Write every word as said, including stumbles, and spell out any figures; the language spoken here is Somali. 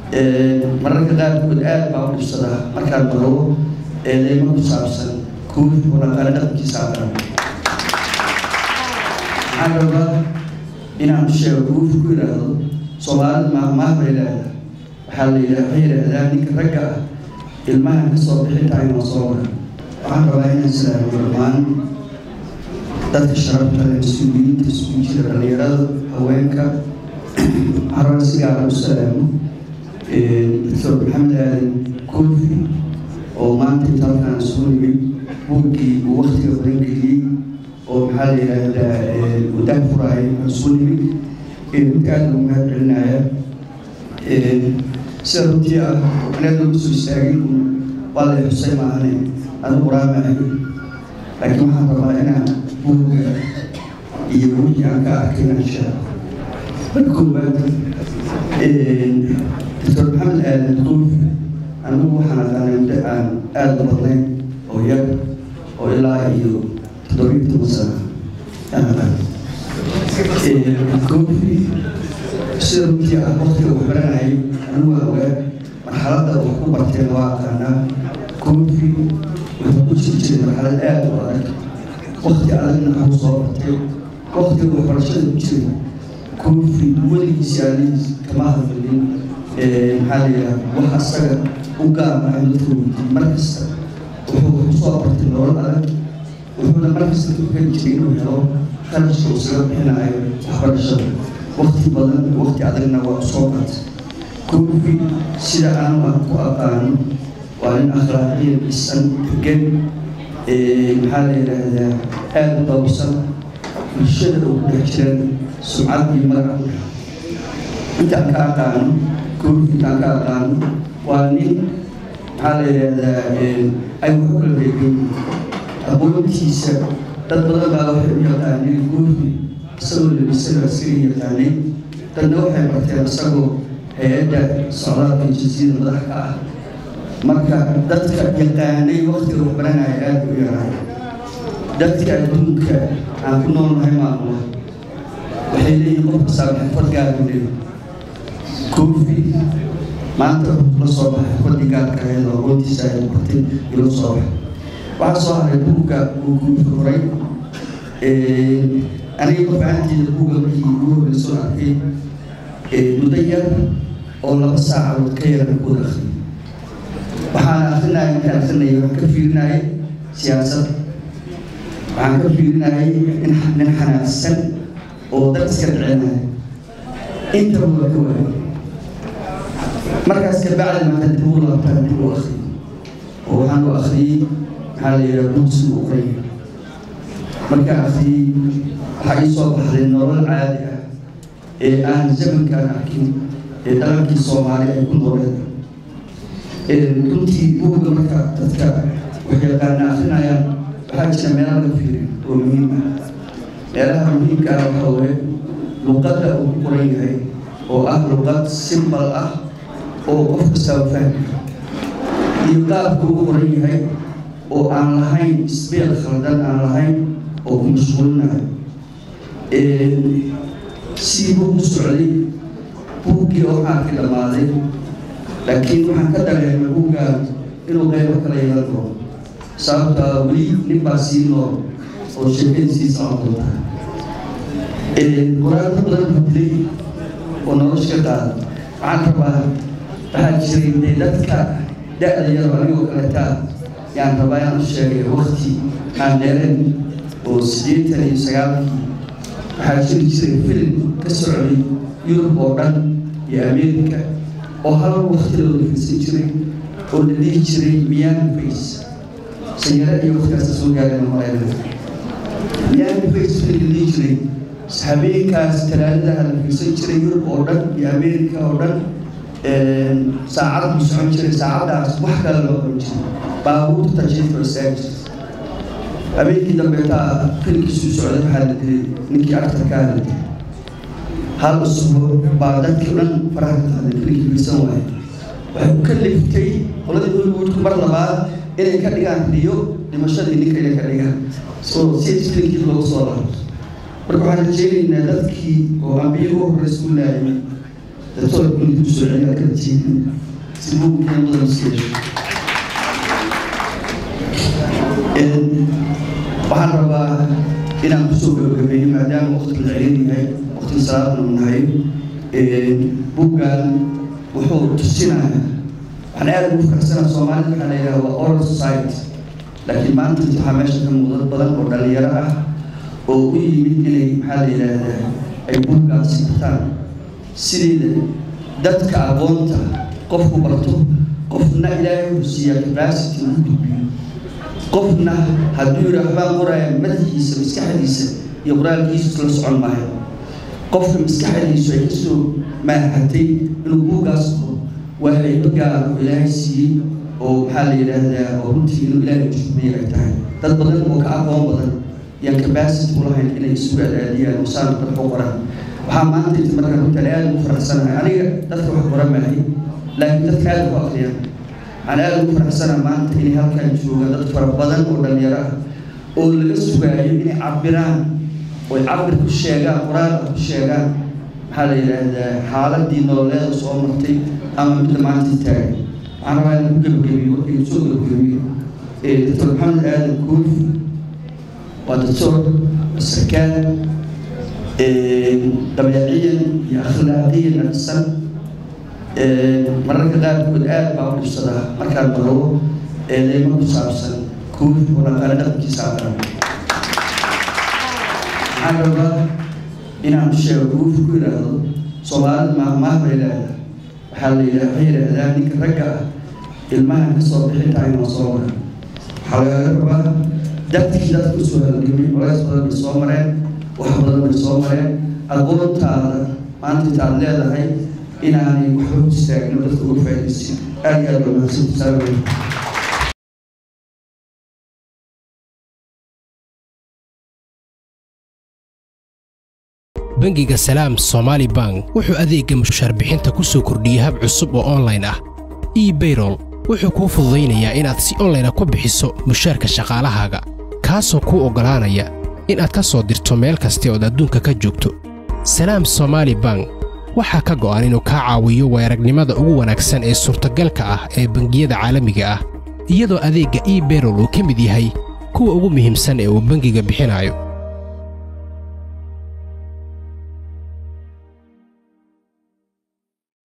mararka qaarkood aad baa u dhibsadaa markaan maro eedeymo ku saabsan koofi oo dhaqaale dhaqankiisa aqaan waxaan rabaa inaan sheego koofi ku yidhaahdo soomaalida maahmaah bay leedahay waxaa la yidhaha waxay yidhaahdaa ninka ragga ah ilmaha ka soo bixintaa inoo soo mara waxaan rabaa inaan islaamo dhammaan dadka sharafta leh mas-uuliyiinta isugu jira dhalinyarada haweenka waxaan rabaa si gaara u salaamo doctor maxamed aadan koofi oo maanta inta halkaan isugu nimid buuggii uu waktiga badan geliyey oo maxaa la yidhaahdaa waddaha furaayay isugu nimid runtii aad ugu mahad celinaya sida runtii ah anaad lagu soo istaagin waa la xusay maahane adu quraan ma ahayn laakiin waxaan rabaa inaan buugga iyo wixii aan ka arkay inaan sheego marka koowaad doctor maxamed aadan koofi anigu waxaan aqaanay muddo aan aada u badnayn oo yar oo ilaa iyo toddobiyo toban sano aan aqaanay koofi sida runtii ah waqtiga wax baranayay anigu waa ogaa marxaladda wax ku barteen waa aqaanaa koofi wuxuu ku jiri jiray marxalad aada u adag waqti adagna waxuu soo bartay waqtiga waxbarashada ku jiray koofi weligiisi aalihiis kama hadlin maxaa la yidhaha wax asaga u gaar ah dadka weydiiyey markasta wuxuu ku soo bartay nolol adag wuxuuna markasta ku heli jiray inuu helo kharashka uu isaga bixinayo waxbarashada waqti badan waqti adagna waa soo bartay koofi sida aanu aan ku aqaano waa nin akhlaaqiya dhisan degan maxaa la yidhaahdaa aada u dhowrsan bulshada uu ku dhex jiran sumcad iyo magac intaan ka aqaano koofi intaan ka aqaano waa nin maxaa la yidhaahdaa ay wax u kala reebeen aqoontiisa dad badan baa waxay u yaqaaneen koofi isagoo labisada askari yaqaanay dadna waxay barteen isagoo hay-adda socdaalka jinsiyada madax ka ah marka dadka yaqaanay waqtiga wax baranaya aada u yaraan dadka adduunka aan ku noolnahay maamula waxay leeyihin qofka saaba xirfad gaar u leeyahay koofi maanta la soo baxay xirfadii gaarka ahayd oo aqoontiisa ay bartay ila soo baxay waxaa soo haray buugga uu koofi qoray aniga qof ahaanteeda buugga markii ugu horreysoo arkay muddo yar oo laba saacadood ka yaran ku wada akhriyay waxaan akrinaya markaan akrinaya waxaan ka fiirinayay siyaasad waxaan ka fiirinayay nin xanaaqsan oo dad iska dhicinaya intaba waa ka waayay markaas kabacdi maanta dib ugu laabtaan dib u akhriyay oo waxaan u akhriyey maxaa la yidhaha buugsi u qoraya markaan akhriyey waxaa ii soo baxday nolol caadi ah ee aan zamankaan arkin ee dhaqankii soomaali ay ku nooleen runtii buugga marka dadka wax yaqaana akrinayaan waxaa jira meelo laga fiiriyo oo muhiim ah meelaha muhiimka ah waxaa waye luqadda uu ku qoran yahay oo ah luqad simbal ah oo qof kastaba fahmi iyo qaabka uu qoran yahay oo aan lahayn isbeel khaldan aan lahayn oo ku mashquulinayo sii buug u socday buuggii oo waxaan ka dhammaaday laakiin waxaan ka dareemay buuggaa inuu qaybo kala yeelan doono sababtaa weli nin baa sii nool oo sheekadiisii socon doonta qoraalka badan badilay oo nolosha ka qaada waxaan rabaa waxaa jiray dee dadka da-da yar anigoo kaletaa yaan rabaa inaan u sheegay waqti aan dheereen oo siddeetan iyo sagaalkii waxaa jiri jiray filim ka socday yurub oo dhan iyo ameerika oo hal waqti loo dhegeysan jiray oo la dhihi jiray Miami Face sanyara iyo waqtigaas soo gaareen Mareykanka Miami Face la dhihi jiray habeenkaas talaadada la dhegeysan jiray yurub oo dhan iyo ameerika oo dhan saacad ku socon jiray saacadaas wax kale loo qaban jiray baabuurta jiifka istaagay habeenkii dambe taa filimkiisu socday waxaa la dilay ninkii actarka ah la dilay hal usbuuc baa dadkii dhan faraha ka qaaday filimkii fiirsan waayay waxay ku kaliftay qoladii Hollywoodku mar labaad inay ka dhigaan riyo dhimashadii ninka inay ka dhigaan soo si filimkii loogu soo laabto marka waxaan rajeynaynaa dadkii oo ambiyo u horreysay u laayay دكتور كل دكتور عليا كتير سبوك كان مدرب مسكيش waxaan rabaa inaan ku soo gabagabeeyo maadaama waqti la celin yahay waqti salaad la nahay ee buugan wuxuu tusinayaa waxaan aad ugu faraxsanahay Soomaalida waxa la yiraahdaa waa oral society laakiin maanta waxaa meesha ka muuqda badan oo dhalinyaro ah oo u yimid inay maxaa la yiraahdaa ay buugan sitaan sidii dadka aqoonta qofku barto qofna ilaahay u siiyaa capacity u gudbiyo qofna hadduu raxbaan qoraya madaxiisa maskaxdiisa iyo qoraalkiisa la socon maayo qofka maskaxdiisa ay kasoo maahatay inuu buugaas waa ay gaar ilaahay siiyey oo maxaa la yiraahdaa oo runtii inuu ilaahay jubay ay tahay dad badan oo ka aqoon badan iyo capacity u lahayn inay isugu aadiyaan usaan ka qoran waxaa maanta inta markaa runtii aad ugu faraxsanahay aniga dadka wax qoran maahay laakiin dadka aad u aqriyaan أنا أقول فرحسنا ما أنت إني هالكلام شو قدرت فرق بدن ولا نيرة ولا السباع إني عبران ويعبر كل شيء قرآن كل شيء هذا هذا حالة دين الله وصومتي أما مثل ما أنت تاعي أنا ما أقول بقولي يسوق بقولي دكتور محمد آدم كوف ودكتور السكان طبيعيا أخلاقيا نفسا مرة كذا كنت قاعد بعمل الصلاة مركز مرو اللي ما بيسافر كوف ولا قارئ كيسافر أنا بقى إن عم شيء كوف كويرة سؤال ما ما بيلا حال إلى غير ذلك رجع الماء بصوب حتى عين صومر حال بقى دكت كذا كسوة الجميع ولا صوب بصومرين وحضر بصومرين أقول تعالى ما أنت تعالى هذا هاي إن أنا وحوت استعجل وتذكر في السن أجل وما سبب bangiga Salaam Somali Bank wuxuu adeegga mushaar bixinta ku soo kordhiyay hab cusub oo online ah e-payroll wuxuu kuu fududeynayaa inaad si online ah ku bixiso mushaarka shaqaalahaaga kaasoo kuu ogolaanaya inaad ka soo dirto meel kasta oo adduunka ka joogto Salaam Somali Bank waxaa ka go'an inuu ka caawiyo weeragnimada ugu wanaagsan ee suurtagalka ah ee bangiyada caalamiga ah iyadoo adeegga e-payroll uu ka mid yahay kuwa ugu muhiimsan ee uu bangiga bixinayo